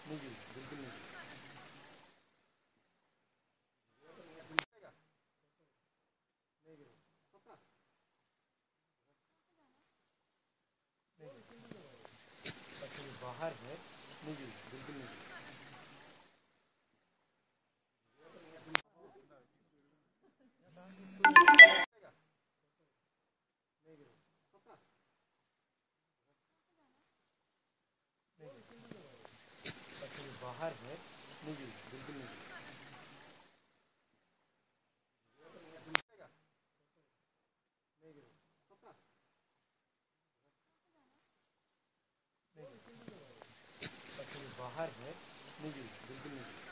नहीं गिरेगा, बिल्कुल नहीं गिरेगा। नहीं गिरेगा, पक्का नहीं गिरेगा। अच्छा ये बाहर है, नहीं गिरेगा, बिल्कुल नहीं गिरेगा। नहीं गिरेगा, पक्का नहीं गिरेगा। अच्छा ये बाहर है, नहीं गिरेगा, बिल्कुल नहीं गिरेगा। नहीं गिरेगा, पक्का नहीं गिरेगा। अच्छा ये बाहर है, नहीं गिरेगा, बिल्कुल नहीं गिरेगा।